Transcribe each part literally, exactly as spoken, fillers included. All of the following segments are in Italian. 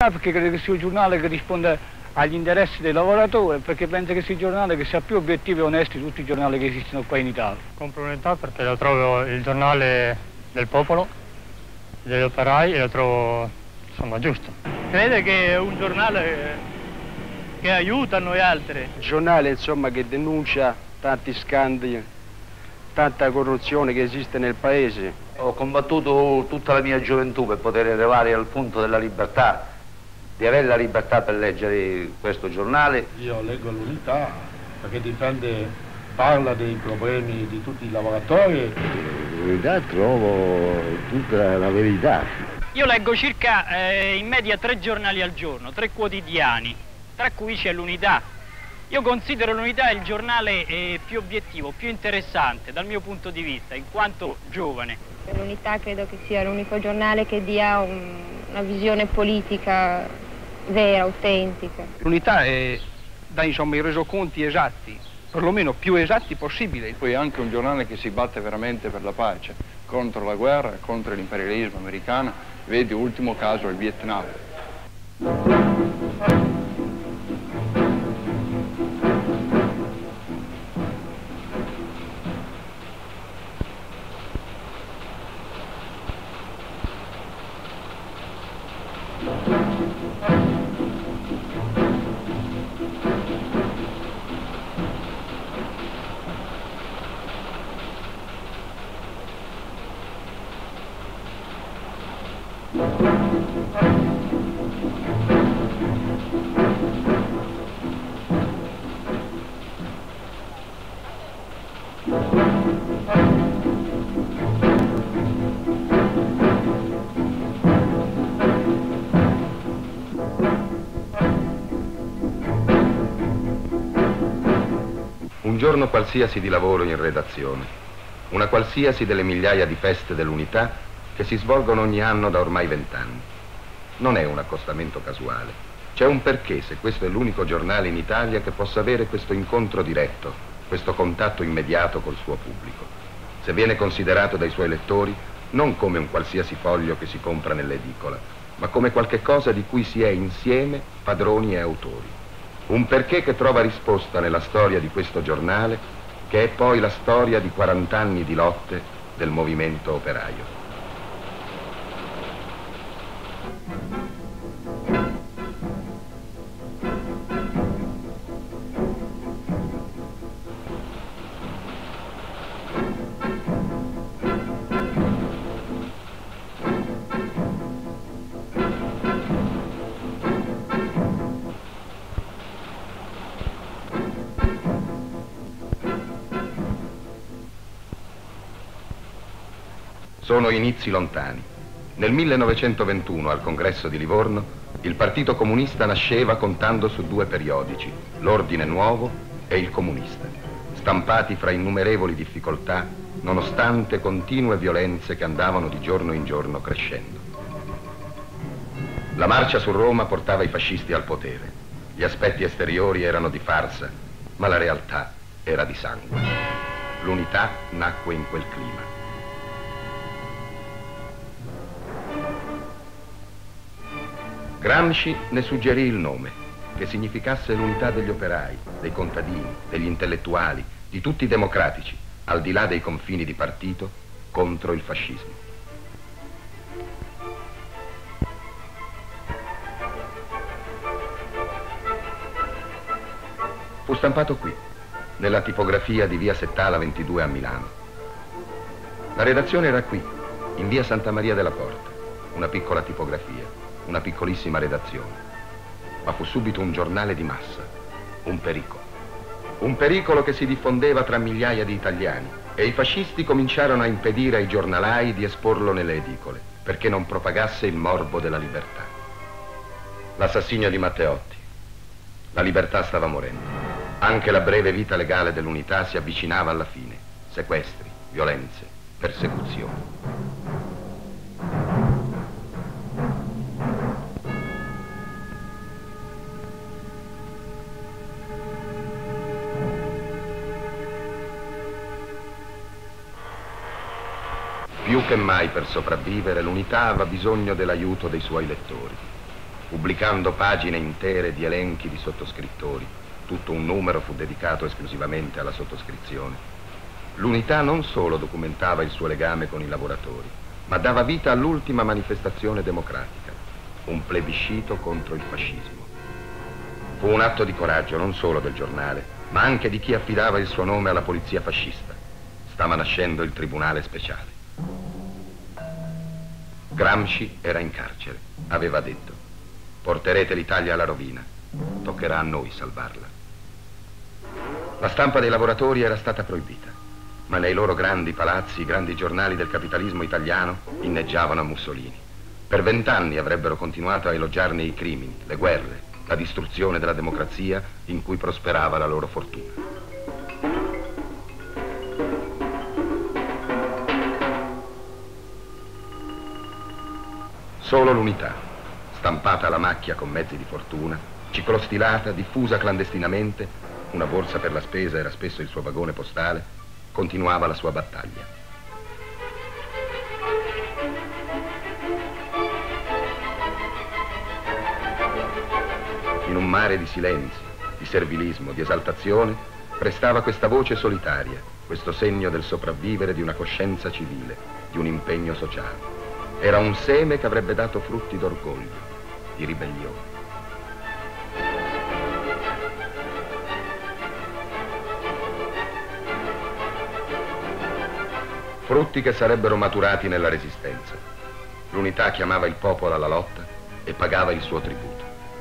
l'Unità perché credo che sia un giornale che risponde agli interessi dei lavoratori, perché penso che sia un giornale che sia più obiettivo e onesto di tutti i giornali che esistono qua in Italia. Compro l'Unità perché lo trovo il giornale del popolo, degli operai, e lo trovo, insomma, giusto. Crede che è un giornale che aiuta noi altri? Un giornale, insomma, che denuncia tanti scandali, tanta corruzione che esiste nel paese. Ho combattuto tutta la mia gioventù per poter arrivare al punto della libertà, di avere la libertà per leggere questo giornale. Io leggo l'Unità perché difende, parla dei problemi di tutti i lavoratori. L'Unità trovo tutta la verità. Io leggo circa eh, in media tre giornali al giorno, tre quotidiani, tra cui c'è l'Unità. Io considero l'Unità il giornale eh, più obiettivo, più interessante dal mio punto di vista, in quanto giovane. L'Unità credo che sia l'unico giornale che dia un, una visione politica vera, autentica. L'Unità è, dà insomma i resoconti esatti, perlomeno più esatti possibile. Poi è anche un giornale che si batte veramente per la pace, contro la guerra, contro l'imperialismo americano. Vedi, ultimo caso, il Vietnam. Un giorno qualsiasi di lavoro in redazione, una qualsiasi delle migliaia di feste dell'Unità che si svolgono ogni anno da ormai vent'anni. Non è un accostamento casuale. C'è un perché se questo è l'unico giornale in Italia che possa avere questo incontro diretto, questo contatto immediato col suo pubblico. Se viene considerato dai suoi lettori non come un qualsiasi foglio che si compra nell'edicola, ma come qualche cosa di cui si è insieme padroni e autori. Un perché che trova risposta nella storia di questo giornale, che è poi la storia di quarant'anni di lotte del movimento operaio. Sono inizi lontani. Nel millenovecentoventuno, al congresso di Livorno, il Partito Comunista nasceva contando su due periodici, l'Ordine Nuovo e il Comunista, stampati fra innumerevoli difficoltà, nonostante continue violenze che andavano di giorno in giorno crescendo. La marcia su Roma portava i fascisti al potere. Gli aspetti esteriori erano di farsa, ma la realtà era di sangue. L'Unità nacque in quel clima. Gramsci ne suggerì il nome, che significasse l'unità degli operai, dei contadini, degli intellettuali, di tutti i democratici, al di là dei confini di partito, contro il fascismo. Fu stampato qui, nella tipografia di via Settala ventidue a Milano. La redazione era qui, in via Santa Maria della Porta, una piccola tipografia. Una piccolissima redazione, ma fu subito un giornale di massa, un pericolo. Un pericolo che si diffondeva tra migliaia di italiani e i fascisti cominciarono a impedire ai giornalai di esporlo nelle edicole, perché non propagasse il morbo della libertà. L'assassinio di Matteotti. La libertà stava morendo. Anche la breve vita legale dell'Unità si avvicinava alla fine. Sequestri, violenze, persecuzioni. Più che mai per sopravvivere, l'Unità aveva bisogno dell'aiuto dei suoi lettori. pubblicando pagine intere di elenchi di sottoscrittori. Tutto un numero fu dedicato esclusivamente alla sottoscrizione. L'Unità non solo documentava il suo legame con i lavoratori, ma dava vita all'ultima manifestazione democratica, un plebiscito contro il fascismo. Fu un atto di coraggio non solo del giornale, ma anche di chi affidava il suo nome alla polizia fascista. Stava nascendo il Tribunale Speciale. Gramsci era in carcere, aveva detto: porterete l'Italia alla rovina, toccherà a noi salvarla. La stampa dei lavoratori era stata proibita, ma nei loro grandi palazzi i grandi giornali del capitalismo italiano inneggiavano a Mussolini. Per vent'anni avrebbero continuato a elogiarne i crimini, le guerre, la distruzione della democrazia in cui prosperava la loro fortuna. Solo l'Unità, stampata alla macchia con mezzi di fortuna, ciclostilata, diffusa clandestinamente, una borsa per la spesa era spesso il suo vagone postale, continuava la sua battaglia. In un mare di silenzi, di servilismo, di esaltazione, prestava questa voce solitaria, questo segno del sopravvivere di una coscienza civile, di un impegno sociale. Era un seme che avrebbe dato frutti d'orgoglio, di ribellione. Frutti che sarebbero maturati nella resistenza. L'Unità chiamava il popolo alla lotta e pagava il suo tributo.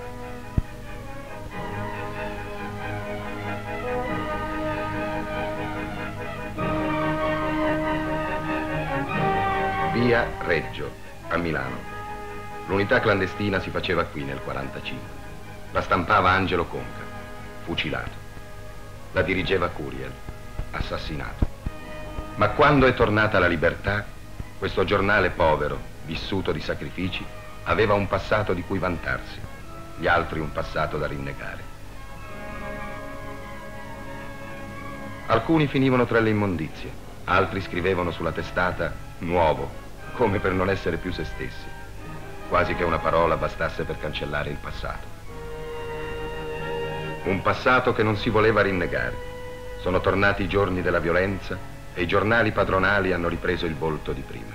Via Reggio, a Milano. L'Unità clandestina si faceva qui nel quarantacinque. La stampava Angelo Conca, fucilato. La dirigeva Curiel, assassinato. Ma quando è tornata la libertà, questo giornale povero, vissuto di sacrifici, aveva un passato di cui vantarsi, gli altri un passato da rinnegare. Alcuni finivano tra le immondizie, altri scrivevano sulla testata nuovo, come per non essere più se stessi, quasi che una parola bastasse per cancellare il passato. Un passato che non si voleva rinnegare. Sono tornati i giorni della violenza e i giornali padronali hanno ripreso il volto di prima.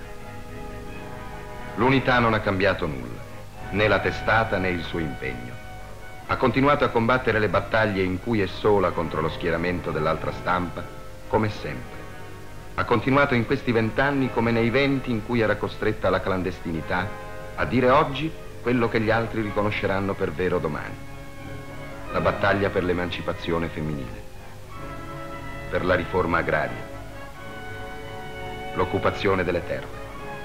L'Unità non ha cambiato nulla, né la testata né il suo impegno. Ha continuato a combattere le battaglie in cui è sola contro lo schieramento dell'altra stampa, come sempre. Ha continuato in questi vent'anni come nei venti in cui era costretta alla clandestinità a dire oggi quello che gli altri riconosceranno per vero domani. La battaglia per l'emancipazione femminile, per la riforma agraria, l'occupazione delle terre,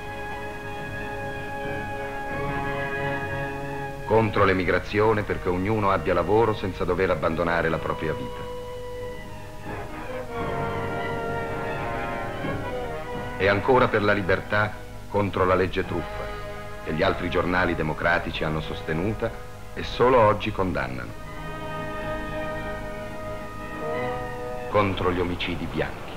contro l'emigrazione perché ognuno abbia lavoro senza dover abbandonare la propria vita. E ancora per la libertà contro la legge truffa, che gli altri giornali democratici hanno sostenuta e solo oggi condannano. Contro gli omicidi bianchi.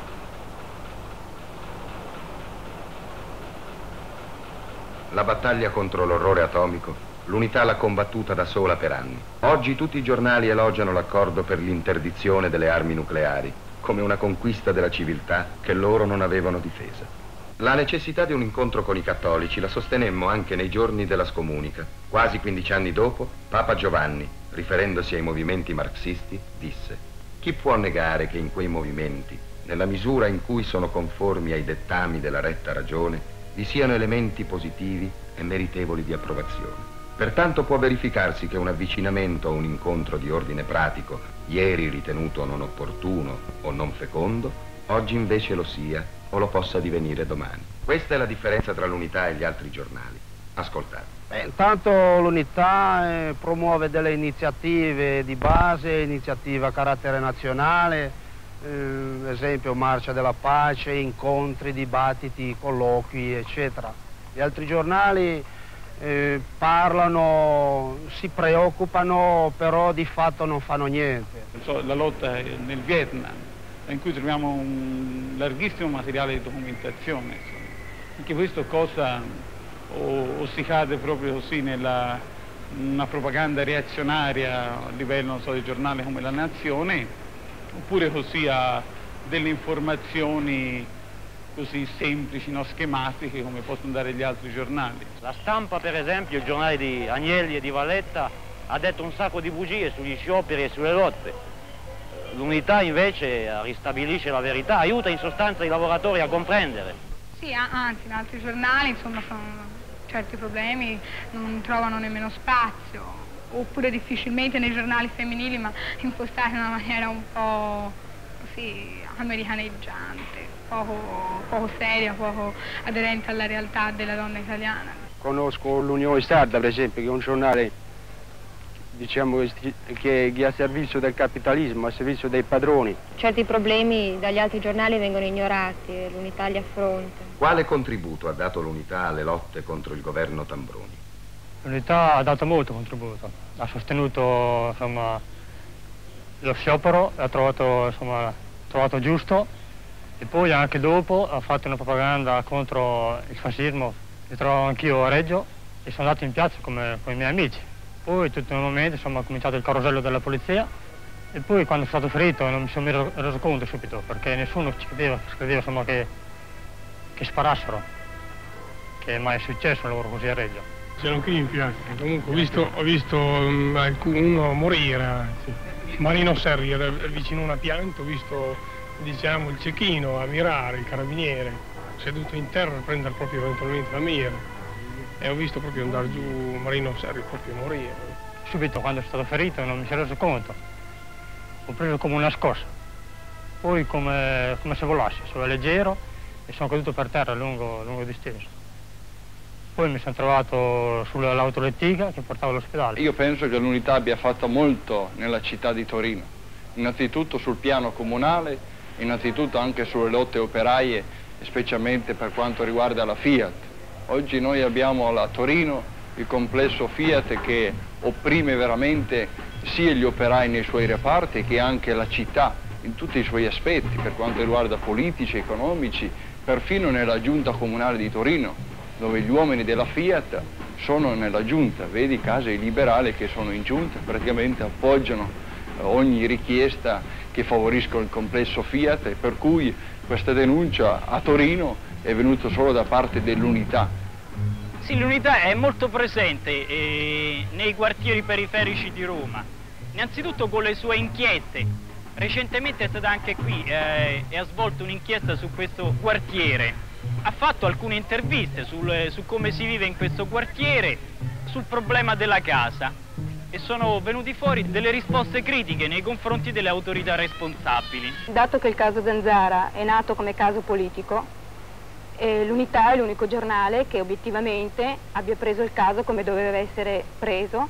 La battaglia contro l'orrore atomico, l'Unità l'ha combattuta da sola per anni. Oggi tutti i giornali elogiano l'accordo per l'interdizione delle armi nucleari, come una conquista della civiltà che loro non avevano difesa. La necessità di un incontro con i cattolici la sostenemmo anche nei giorni della scomunica. Quasi quindici anni dopo, Papa Giovanni, riferendosi ai movimenti marxisti, disse: chi può negare che in quei movimenti, nella misura in cui sono conformi ai dettami della retta ragione, vi siano elementi positivi e meritevoli di approvazione? Pertanto può verificarsi che un avvicinamento o un incontro di ordine pratico, ieri ritenuto non opportuno o non fecondo, oggi invece lo sia o lo possa divenire domani. Questa è la differenza tra l'Unità e gli altri giornali. Ascoltate. Beh, intanto l'Unità eh, promuove delle iniziative di base, iniziative a carattere nazionale, eh, esempio Marcia della Pace, incontri, dibattiti, colloqui, eccetera. Gli altri giornali Eh, parlano, si preoccupano, però di fatto non fanno niente. La lotta nel Vietnam, in cui troviamo un larghissimo materiale di documentazione. Anche questo cosa o, o si cade proprio così nella, una propaganda reazionaria a livello, non so, di giornale come La Nazione, oppure così a delle informazioni così semplici, no, schematiche, come possono dare gli altri giornali. La Stampa, per esempio, il giornale di Agnelli e di Valletta, ha detto un sacco di bugie sugli scioperi e sulle lotte. L'Unità invece ristabilisce la verità, aiuta in sostanza i lavoratori a comprendere. Sì, anzi, in altri giornali, insomma, sono certi problemi non trovano nemmeno spazio, oppure difficilmente nei giornali femminili, ma impostati in una maniera un po' così americaneggiante, poco, poco seria, poco aderente alla realtà della donna italiana. Conosco l'Unione Sarda, per esempio, che è un giornale, diciamo, che è a servizio del capitalismo, a servizio dei padroni. Certi problemi dagli altri giornali vengono ignorati e l'Unità li affronta. Quale contributo ha dato l'Unità alle lotte contro il governo Tambroni? L'Unità ha dato molto contributo, ha sostenuto, insomma, lo sciopero, l'ha trovato, insomma, trovato giusto, e poi anche dopo ha fatto una propaganda contro il fascismo. Mi trovo anch'io a Reggio e sono andato in piazza come con i miei amici. Poi tutto in un momento, insomma, ha cominciato il carosello della polizia, e poi quando sono stato ferito non mi sono reso, reso conto subito, perché nessuno ci credeva, ci credeva insomma, che, che sparassero, che mai è successo un lavoro così a Reggio. C'ero anche in piazza, comunque ho visto, ho visto um, uno morire, anzi. Marino Serri era vicino a una pianta, ho visto, diciamo, il cecchino a mirare, il carabiniere, seduto in terra a prendere proprio eventualmente la mira. E ho visto proprio andare giù Marino Serri proprio morire. Subito quando sono stato ferito non mi sono reso conto, ho preso come una scossa, poi come, come se volassi, sono leggero e sono caduto per terra lungo, lungo disteso. Poi mi sono trovato sull'autolettiga che portava all'ospedale. Io penso che l'Unità abbia fatto molto nella città di Torino, innanzitutto sul piano comunale, innanzitutto anche sulle lotte operaie, specialmente per quanto riguarda la Fiat. Oggi noi abbiamo a Torino il complesso Fiat che opprime veramente sia gli operai nei suoi reparti che anche la città in tutti i suoi aspetti, per quanto riguarda politici, economici, perfino nella giunta comunale di Torino, dove gli uomini della Fiat sono nella giunta. Vedi case liberali che sono in giunta, praticamente appoggiano ogni richiesta che favorisca il complesso Fiat, e per cui questa denuncia a Torino è venuta solo da parte dell'Unità. Sì, l'Unità è molto presente eh, nei quartieri periferici di Roma, innanzitutto con le sue inchieste. Recentemente è stata anche qui eh, e ha svolto un'inchiesta su questo quartiere. Ha fatto alcune interviste sul, su come si vive in questo quartiere, sul problema della casa, e sono venuti fuori delle risposte critiche nei confronti delle autorità responsabili. Dato che il caso Zanzara è nato come caso politico, eh, l'Unità è l'unico giornale che obiettivamente abbia preso il caso come doveva essere preso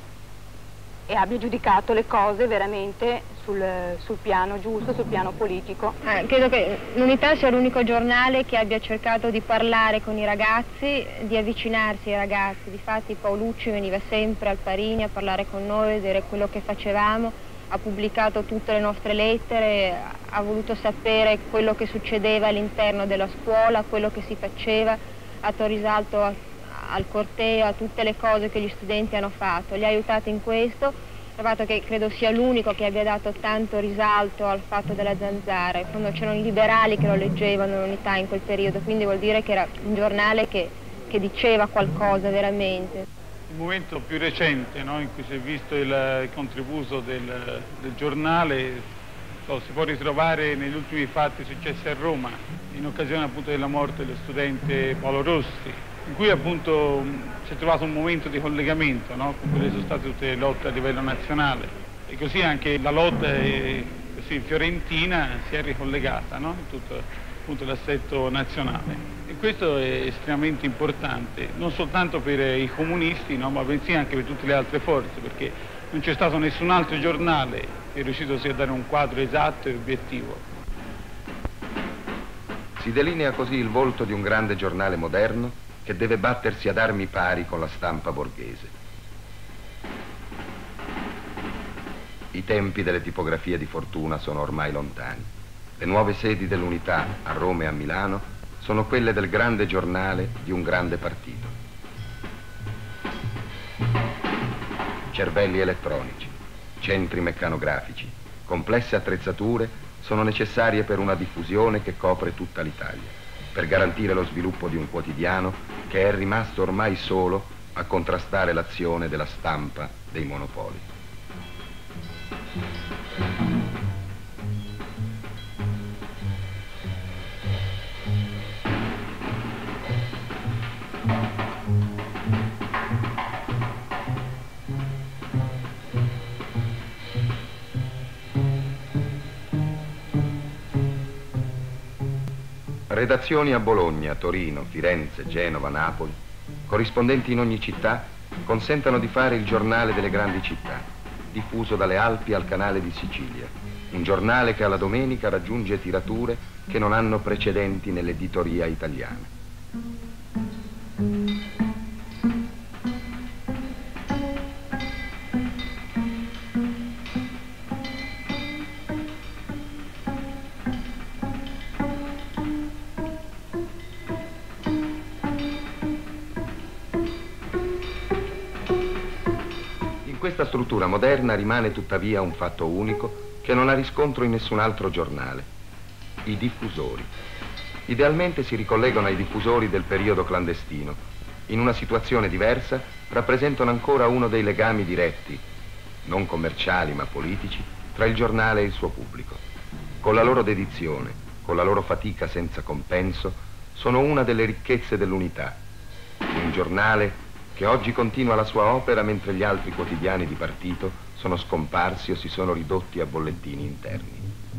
e abbia giudicato le cose veramente sul, sul piano giusto, sul piano politico. Eh, credo che l'Unità sia l'unico giornale che abbia cercato di parlare con i ragazzi, di avvicinarsi ai ragazzi. Difatti Paolucci veniva sempre al Parini a parlare con noi, a vedere quello che facevamo, ha pubblicato tutte le nostre lettere, ha voluto sapere quello che succedeva all'interno della scuola, quello che si faceva, ha dato risalto a, al corteo, a tutte le cose che gli studenti hanno fatto, li ha aiutati in questo. Ho trovato che credo sia l'unico che abbia dato tanto risalto al fatto della Zanzara, quando c'erano i liberali che lo leggevano l'Unità in quel periodo, quindi vuol dire che era un giornale che, che diceva qualcosa veramente. Il momento più recente, no, in cui si è visto il, il contributo del, del giornale, so, si può ritrovare negli ultimi fatti successi a Roma, in occasione appunto della morte dello studente Paolo Rossi, in cui appunto si è trovato un momento di collegamento, no, con quelle sono state tutte le lotte a livello nazionale, e così anche la lotta eh, così, fiorentina si è ricollegata, no, in tutto appunto l'assetto nazionale. E questo è estremamente importante, non soltanto per i comunisti, no, ma bensì anche per tutte le altre forze, perché non c'è stato nessun altro giornale che è riuscito a dare un quadro esatto e obiettivo. Si delinea così il volto di un grande giornale moderno che deve battersi ad armi pari con la stampa borghese. I tempi delle tipografie di fortuna sono ormai lontani. Le nuove sedi dell'Unità a Roma e a Milano sono quelle del grande giornale di un grande partito. cervelli elettronici, centri meccanografici, complesse attrezzature sono necessarie per una diffusione che copre tutta l'Italia, per garantire lo sviluppo di un quotidiano che è rimasto ormai solo a contrastare l'azione della stampa dei monopoli. Redazioni a Bologna, Torino, Firenze, Genova, Napoli, corrispondenti in ogni città, consentono di fare il giornale delle grandi città, diffuso dalle Alpi al canale di Sicilia, un giornale che alla domenica raggiunge tirature che non hanno precedenti nell'editoria italiana. Questa struttura moderna rimane tuttavia un fatto unico che non ha riscontro in nessun altro giornale: i diffusori. Idealmente si ricollegano ai diffusori del periodo clandestino. In una situazione diversa rappresentano ancora uno dei legami diretti, non commerciali ma politici, tra il giornale e il suo pubblico. Con la loro dedizione, con la loro fatica senza compenso, sono una delle ricchezze dell'Unità. Un giornale che oggi continua la sua opera mentre gli altri quotidiani di partito sono scomparsi o si sono ridotti a bollettini interni.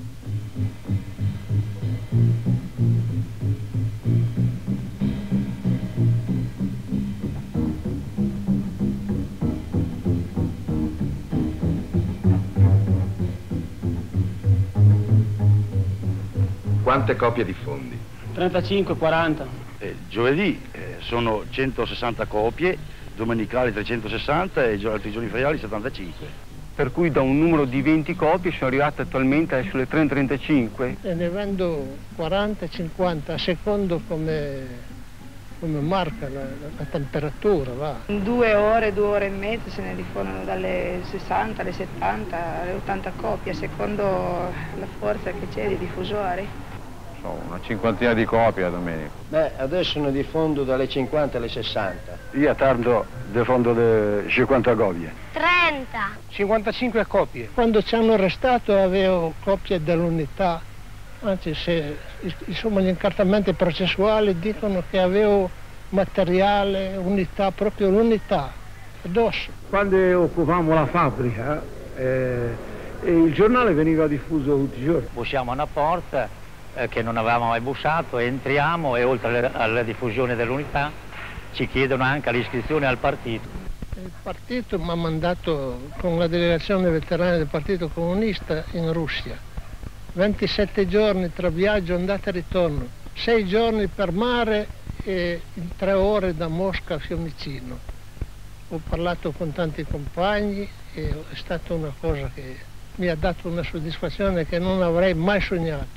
Quante copie diffondi? trentacinque quaranta. Eh, giovedì eh, sono centosessanta copie, domenicali trecentosessanta e altri giorni feriali settantacinque. Per cui da un numero di venti copie sono arrivate attualmente sulle trenta trentacinque. E ne vendo quaranta cinquanta a secondo come, come marca la, la, la temperatura. Va. In due ore, due ore e mezza se ne diffondono dalle sessanta alle settanta alle ottanta copie, a secondo la forza che c'è di diffusori. Una cinquantina di copie a domenica. Beh, adesso ne diffondo dalle cinquanta alle sessanta. Io tanto diffondo le cinquanta copie. trenta. cinquantacinque copie. Quando ci hanno arrestato avevo copie dell'Unità, anzi se insomma gli incartamenti processuali dicono che avevo materiale, Unità, proprio l'Unità, addosso. Quando occupavamo la fabbrica eh, il giornale veniva diffuso tutti i giorni. Bussiamo a una porta eh, che non avevamo mai bussato, entriamo e oltre alle, alla diffusione dell'Unità ci chiedono anche l'iscrizione al partito. Il partito mi ha mandato con la delegazione veterana del Partito Comunista in Russia. ventisette giorni tra viaggio, andata e ritorno, sei giorni per mare e in tre ore da Mosca a Fiumicino. Ho parlato con tanti compagni e è stata una cosa che mi ha dato una soddisfazione che non avrei mai sognato.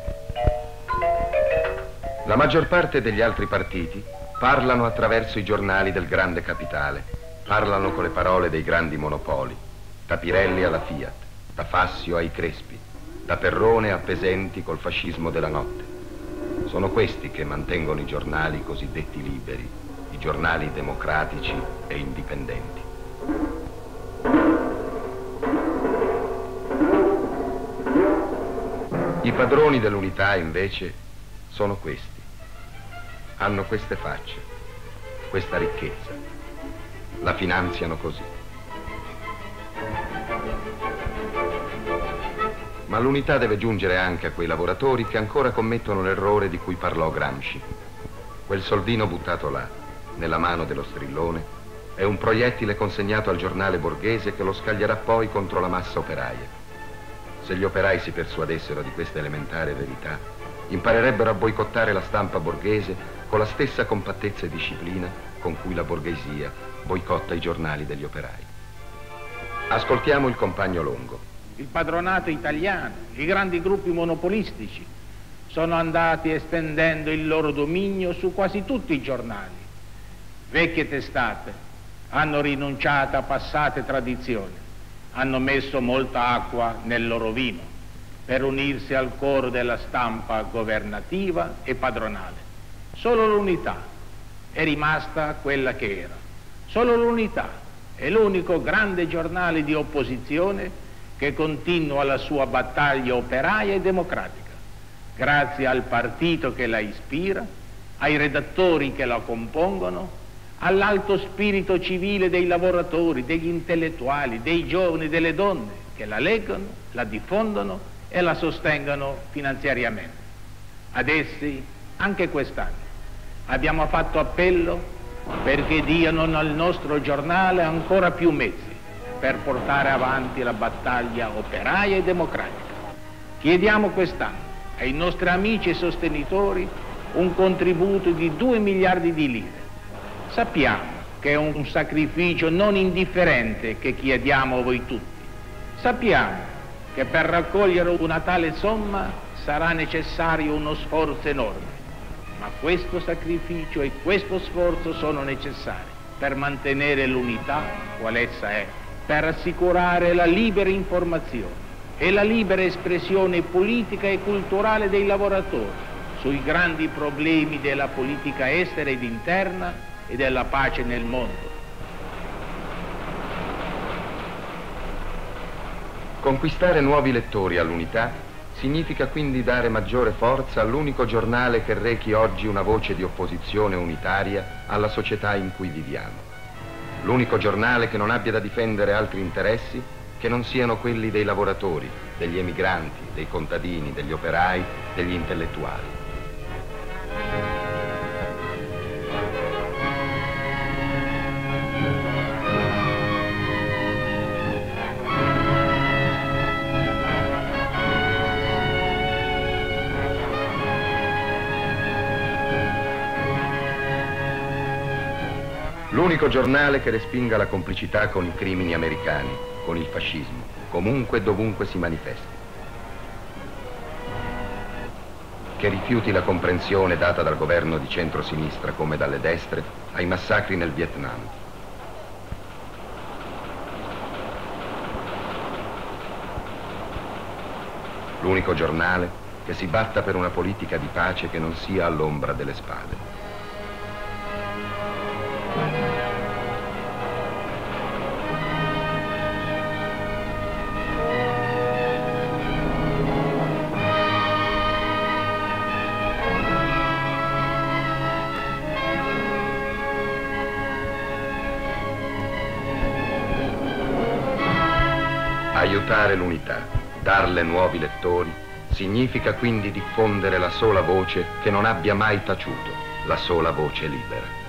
La maggior parte degli altri partiti parlano attraverso i giornali del grande capitale, parlano con le parole dei grandi monopoli, da Pirelli alla Fiat, da Fassio ai Crespi, da Perrone a Pesenti col fascismo della notte. Sono questi che mantengono i giornali cosiddetti liberi, i giornali democratici e indipendenti. I padroni dell'Unità, invece, sono questi. Hanno queste facce, questa ricchezza. La finanziano così. Ma l'Unità deve giungere anche a quei lavoratori che ancora commettono l'errore di cui parlò Gramsci. Quel soldino buttato là, nella mano dello strillone, è un proiettile consegnato al giornale borghese che lo scaglierà poi contro la massa operaia. Se gli operai si persuadessero di questa elementare verità, imparerebbero a boicottare la stampa borghese con la stessa compattezza e disciplina con cui la borghesia boicotta i giornali degli operai. Ascoltiamo il compagno Longo. Il padronato italiano, i grandi gruppi monopolistici sono andati estendendo il loro dominio su quasi tutti i giornali. Vecchie testate hanno rinunciato a passate tradizioni, hanno messo molta acqua nel loro vino per unirsi al coro della stampa governativa e padronale. Solo l'unità è rimasta quella che era. Solo l'unità è l'unico grande giornale di opposizione che continua la sua battaglia operaia e democratica, grazie al partito che la ispira, ai redattori che la compongono, all'alto spirito civile dei lavoratori, degli intellettuali, dei giovani, delle donne che la leggono, la diffondono e la sostengono finanziariamente. Ad essi, anche quest'anno, abbiamo fatto appello perché diano al nostro giornale ancora più mezzi per portare avanti la battaglia operaia e democratica. Chiediamo quest'anno ai nostri amici e sostenitori un contributo di due miliardi di lire. Sappiamo che è un sacrificio non indifferente che chiediamo a voi tutti. Sappiamo che per raccogliere una tale somma sarà necessario uno sforzo enorme, ma questo sacrificio e questo sforzo sono necessari per mantenere l'unità, qual essa è, per assicurare la libera informazione e la libera espressione politica e culturale dei lavoratori sui grandi problemi della politica estera ed interna e della pace nel mondo. Conquistare nuovi lettori all'Unità significa quindi dare maggiore forza all'unico giornale che rechi oggi una voce di opposizione unitaria alla società in cui viviamo. L'unico giornale che non abbia da difendere altri interessi che non siano quelli dei lavoratori, degli emigranti, dei contadini, degli operai, degli intellettuali. L'unico giornale che respinga la complicità con i crimini americani, con il fascismo, comunque e dovunque si manifesti. Che rifiuti la comprensione data dal governo di centrosinistra come dalle destre ai massacri nel Vietnam. L'unico giornale che si batta per una politica di pace che non sia all'ombra delle spade. Aiutare l'unità, darle nuovi lettori, significa quindi diffondere la sola voce che non abbia mai taciuto, la sola voce libera.